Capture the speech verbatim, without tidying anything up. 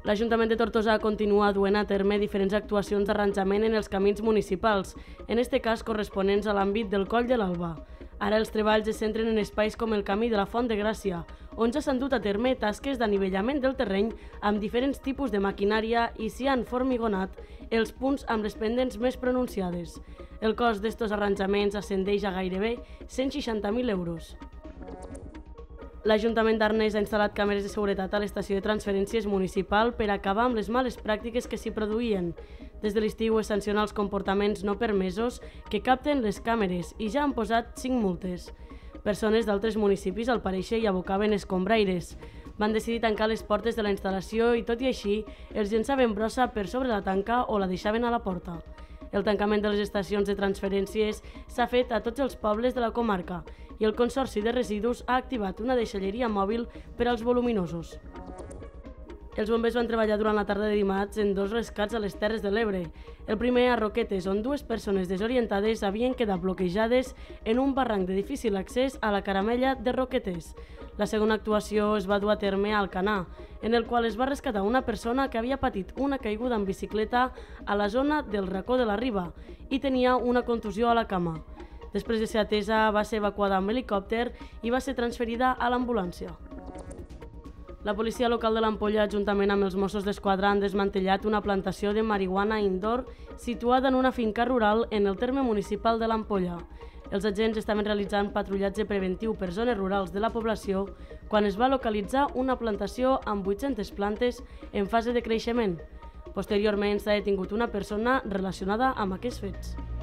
L'Ajuntament de Tortosa continua duent a terme diferents actuacions d'arranjament en els camins municipals, en este cas corresponents a l'àmbit del Coll de l'Alba. Ara els treballs es centren en espais com el Camí de la Font de Gràcia, on ja s'han dut a terme tasques d'anivellament del terreny amb diferents tipus de maquinària i s'hi han formigonat els punts amb les pendents més pronunciades. El cost d'estos arranjaments ascendeix a gairebé cent seixanta mil euros. L'Ajuntament d'Arnes ha instal·lat càmeres de seguretat a l'estació de transferències municipal per acabar amb les males pràctiques que s'hi produïen. Des de l'estiu es sanciona els comportaments no permesos que capten les càmeres i ja han posat cinc multes. Persones d'altres municipis al pareixer hi abocaven escombraires. Van decidir tancar les portes de la instal·lació i, tot i així, els llençaven brossa per sobre la tanca o la deixaven a la porta. El tancament de les estacions de transferències s'ha fet a tots els pobles de la comarca i el Consorci de Residus ha activat una deixalleria mòbil per als voluminosos. Els bombers van treballar durant la tarda de dimarts en dos rescats a les Terres de l'Ebre. El primer a Roquetes, on dues persones desorientades havien quedat bloquejades en un barranc de difícil accés a la Caramella de Roquetes. La segona actuació es va dur a terme a Alcanar, en el qual es va rescatar una persona que havia patit una caiguda en bicicleta a la zona del Racó de la Riba i tenia una contusió a la cama. Després de ser atesa, va ser evacuada amb helicòpter i va ser transferida a l'ambulància. La policia local de l'Ampolla, juntament amb els Mossos d'Esquadra, han desmantellat una plantació de marihuana indoor situada en una finca rural en el terme municipal de l'Ampolla. Els agents estaven realitzant patrullatge preventiu per zones rurals de la població quan es va localitzar una plantació amb vuit-centes plantes en fase de creixement. Posteriorment s'ha detingut una persona relacionada amb aquests fets.